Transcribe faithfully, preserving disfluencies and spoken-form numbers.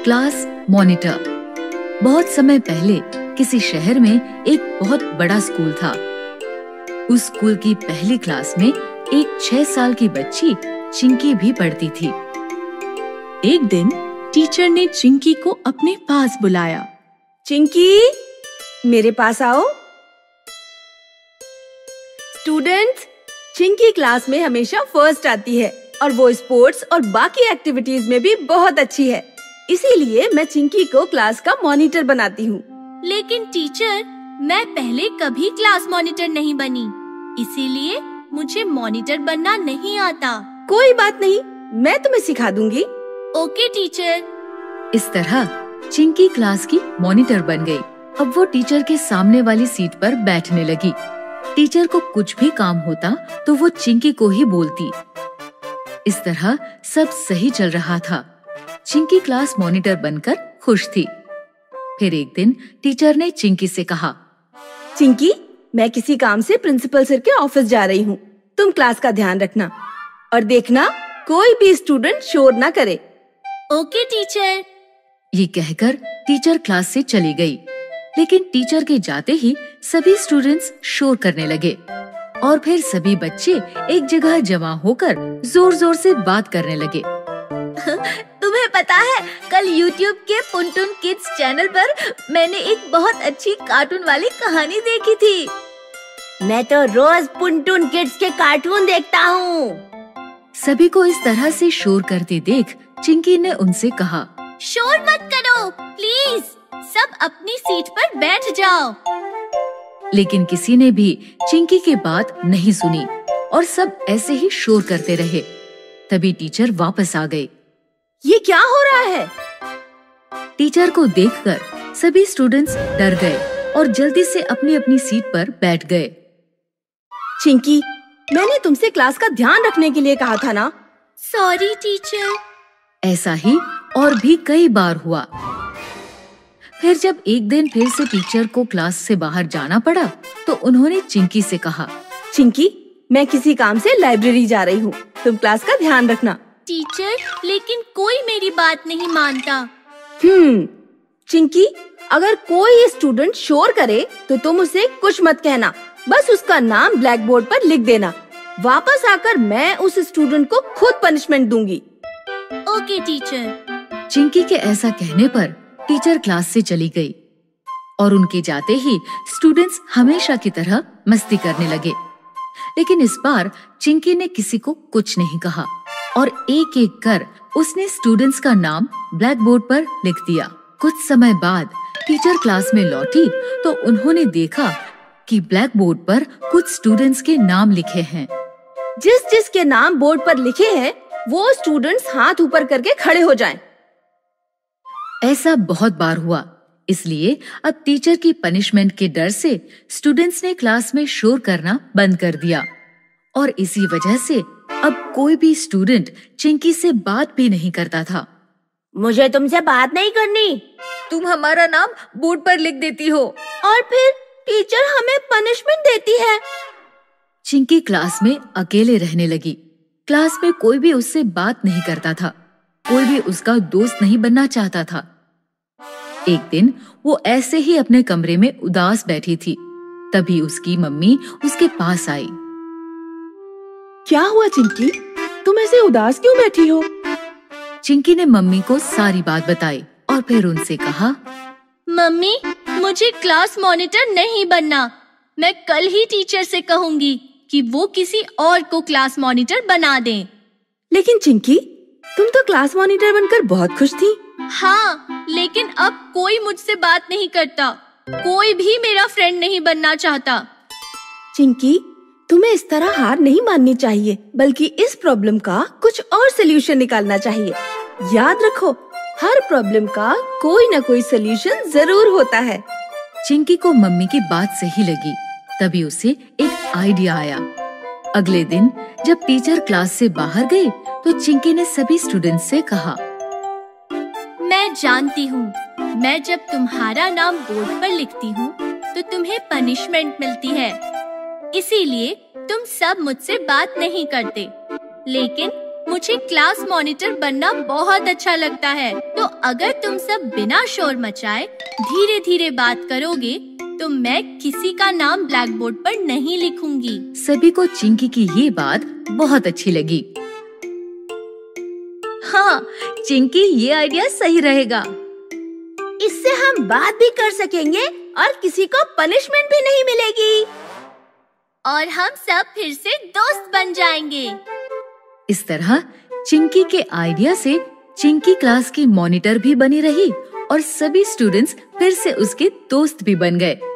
Class monitor. बहुत समय पहले किसी शहर में एक बहुत बड़ा स्कूल था। उस स्कूल की पहली क्लास में एक छह साल की बच्ची चिंकी भी पढ़ती थी। एक दिन टीचर ने चिंकी को अपने पास बुलाया। चिंकी, मेरे पास आओ। स्टूडेंट्स, चिंकी क्लास में हमेशा फर्स्ट आती है और वो स्पोर्ट्स और बाकी एक्टिविटीज में भी बहुत अच्छी है। इसीलिए मैं चिंकी को क्लास का मॉनिटर बनाती हूँ। लेकिन टीचर, मैं पहले कभी क्लास मॉनिटर नहीं बनी, इसीलिए मुझे मॉनिटर बनना नहीं आता। कोई बात नहीं, मैं तुम्हें सिखा दूंगी। Okay teacher. इस तरह चिंकी क्लास की मॉनिटर बन गई। अब वो टीचर के सामने वाली सीट पर बैठने लगी। टीचर को कुछ भी काम होता तो वो चिंकी को ही बोलती। इस तरह सब सही चल रहा था। चिंकी क्लास मॉनिटर बनकर खुश थी। फिर एक दिन टीचर ने चिंकी से कहा, चिंकी, मैं किसी काम से प्रिंसिपल सर के ऑफिस जा रही हूँ। तुम क्लास का ध्यान रखना और देखना कोई भी स्टूडेंट शोर ना करे। Okay teacher. ये कहकर टीचर क्लास से चली गई। लेकिन टीचर के जाते ही सभी स्टूडेंट्स शोर करने लगे और फिर सभी बच्चे एक जगह जमा होकर जोर जोर से बात करने लगे। तुम्हें पता है, कल यूट्यूब के पुनटुन किड्स चैनल पर मैंने एक बहुत अच्छी कार्टून वाली कहानी देखी थी। मैं तो रोज पुनटुन किड्स के कार्टून देखता हूँ। सभी को इस तरह से शोर करते देख चिंकी ने उनसे कहा, शोर मत करो प्लीज, सब अपनी सीट पर बैठ जाओ। लेकिन किसी ने भी चिंकी की बात नहीं सुनी और सब ऐसे ही शोर करते रहे। तभी टीचर वापस आ गए। ये क्या हो रहा है? टीचर को देखकर सभी स्टूडेंट्स डर गए और जल्दी से अपनी अपनी सीट पर बैठ गए। चिंकी, मैंने तुमसे क्लास का ध्यान रखने के लिए कहा था ना। Sorry teacher. ऐसा ही और भी कई बार हुआ। फिर जब एक दिन फिर से टीचर को क्लास से बाहर जाना पड़ा तो उन्होंने चिंकी से कहा, चिंकी, मैं किसी काम से लाइब्रेरी जा रही हूँ, तुम क्लास का ध्यान रखना। टीचर, लेकिन कोई मेरी बात नहीं मानता। हम्म, चिंकी, अगर कोई स्टूडेंट शोर करे तो तुम उसे कुछ मत कहना, बस उसका नाम ब्लैक बोर्ड पर लिख देना। वापस आकर मैं उस स्टूडेंट को खुद पनिशमेंट दूंगी। Okay teacher. चिंकी के ऐसा कहने पर टीचर क्लास से चली गई और उनके जाते ही स्टूडेंट्स हमेशा की तरह मस्ती करने लगे। लेकिन इस बार चिंकी ने किसी को कुछ नहीं कहा और एक एक कर उसने स्टूडेंट्स का नाम ब्लैक बोर्ड पर लिख दिया। कुछ समय बाद टीचर क्लास में लौटी तो उन्होंने देखा कि ब्लैक बोर्ड पर कुछ स्टूडेंट्स के नाम लिखे हैं। जिस जिस के नाम बोर्ड पर लिखे हैं वो स्टूडेंट्स हाथ ऊपर करके खड़े हो जाएं। ऐसा बहुत बार हुआ, इसलिए अब टीचर की पनिशमेंट के डर से स्टूडेंट्स ने क्लास में शोर करना बंद कर दिया और इसी वजह से अब कोई भी स्टूडेंट चिंकी से बात भी नहीं करता था। मुझे तुमसे बात नहीं करनी, तुम हमारा नाम बोर्ड पर लिख देती हो और फिर टीचर हमें पनिशमेंट देती है। चिंकी क्लास में अकेले रहने लगी। क्लास में कोई भी उससे बात नहीं करता था, कोई भी उसका दोस्त नहीं बनना चाहता था। एक दिन वो ऐसे ही अपने कमरे में उदास बैठी थी। तभी उसकी मम्मी उसके पास आई। क्या हुआ चिंकी, तुम ऐसे उदास क्यों बैठी हो? चिंकी ने मम्मी को सारी बात बताई और फिर उनसे कहा, मम्मी, मुझे क्लास मॉनिटर नहीं बनना। मैं कल ही टीचर से कहूँगी कि वो किसी और को क्लास मॉनिटर बना दें। लेकिन चिंकी, तुम तो क्लास मॉनिटर बनकर बहुत खुश थी। हाँ, लेकिन अब कोई मुझसे बात नहीं करता, कोई भी मेरा फ्रेंड नहीं बनना चाहता। चिंकी, तुम्हें इस तरह हार नहीं माननी चाहिए, बल्कि इस प्रॉब्लम का कुछ और सलूशन निकालना चाहिए। याद रखो, हर प्रॉब्लम का कोई न कोई सलूशन जरूर होता है। चिंकी को मम्मी की बात सही लगी। तभी उसे एक आइडिया आया। अगले दिन जब टीचर क्लास से बाहर गई तो चिंकी ने सभी स्टूडेंट्स से कहा, मैं जानती हूँ, मैं जब तुम्हारा नाम बोर्ड पर लिखती हूँ तो तुम्हें पनिशमेंट मिलती है, इसीलिए तुम सब मुझसे बात नहीं करते। लेकिन मुझे क्लास मॉनिटर बनना बहुत अच्छा लगता है। तो अगर तुम सब बिना शोर मचाए धीरे धीरे बात करोगे तो मैं किसी का नाम ब्लैक बोर्ड पर नहीं लिखूंगी। सभी को चिंकी की ये बात बहुत अच्छी लगी। हाँ, चिंकी, ये आइडिया सही रहेगा। इससे हम बात भी कर सकेंगे और किसी को पनिशमेंट भी नहीं मिलेगी। और हम सब फिर से दोस्त बन जाएंगे। इस तरह चिंकी के आइडिया से चिंकी क्लास की मॉनिटर भी बनी रही और सभी स्टूडेंट्स फिर से उसके दोस्त भी बन गए।